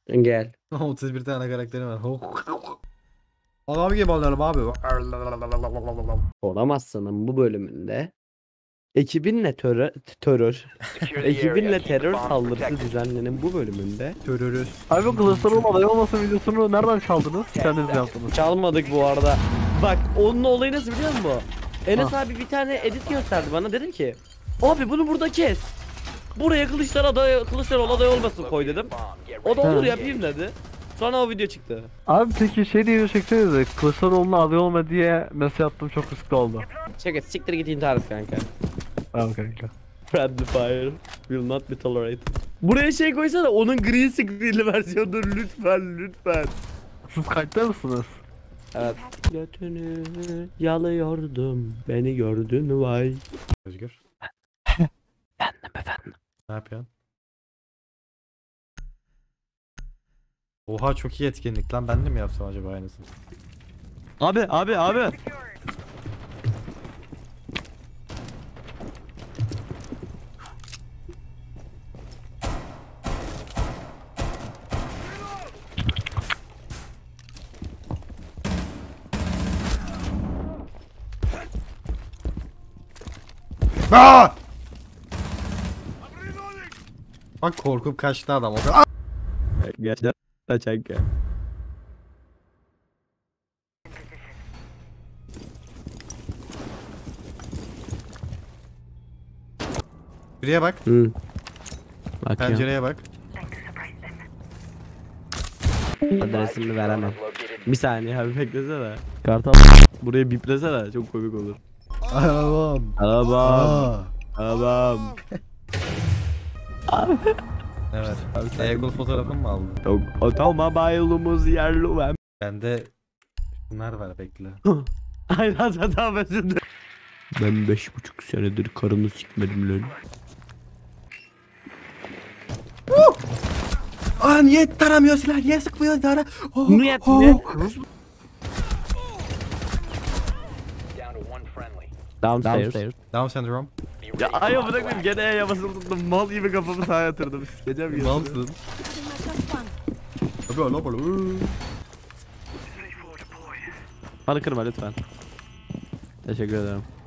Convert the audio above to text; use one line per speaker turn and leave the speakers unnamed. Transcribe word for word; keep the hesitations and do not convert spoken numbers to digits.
Gel.
otuz bir tane karakterim var. Adam gibi alıyorum abi.
Olamazsın bu bölümünde. Ekibinle terör, terör. Ekibinle terör saldırısı düzenlenen bu bölümünde.
Törürüz.
Abi Kılıçdaroğlu aday olmasın videosunu nereden çaldınız? Kendiniz mi yaptınız?
Çalmadık bu arada. Bak onun olayı nasıl biliyor musun? Enes abi bir tane edit gösterdi bana, dedim ki abi bunu burada kes. Buraya Kılıçdaroğlu aday, Kılıçdaroğlu aday olmasın koy dedim. O da olur yapayım dedi. Sonra o video çıktı.
Abi peki şey diye çeksenize, Kılıçdaroğlu'na aday olma diye mesaj attım, çok riskli oldu.
Çek et, siktir git, intihar et kanka.
Tamam kanka.
Friendly fire will not be tolerated. Buraya şey koysana, onun green screen'li versiyonu lütfen lütfen.
Siz kayıtta mısınız?
Evet. Götünü yalıyordum, beni gördün vay.
Özgür.
Efendim efendim.
Ne yapıyorsun? Oha çok iyi etkinlik lan, ben de mi yapsam acaba aynısını?
Abi abi abi.
Aa! Bak korkup kaçtı adam o kadar.
Gerçekten kanka.
Şuraya bak.
Hı. Bak
Pencereye bak.
adresimi veremem. Bir saniye abi beklesene.
Kartal.
Buraya biplesene, çok komik olur.
Arabam.
Arabam. Arabam.
Evet. Eagle fotoğrafını mı aldın?
Çok otomobilimiz yerli ve...
Bende bunlar var, bekle.
Aynen zaten özür dilerim. Ben beş buçuk senedir karını sikmedim lan.
Aa niye taramıyor silah? Niye sıkmıyor tara? Oh,
Niyet
oh.
ne? Downstairs.
Down syndrome.
Ya ay bırakayım, gene ya basılı tuttum, mal gibi kafamı sağa yatırdım. Sikeceğim ya.
Malsın. Abi ala bana.
Bana kırma lütfen. Teşekkür ederim.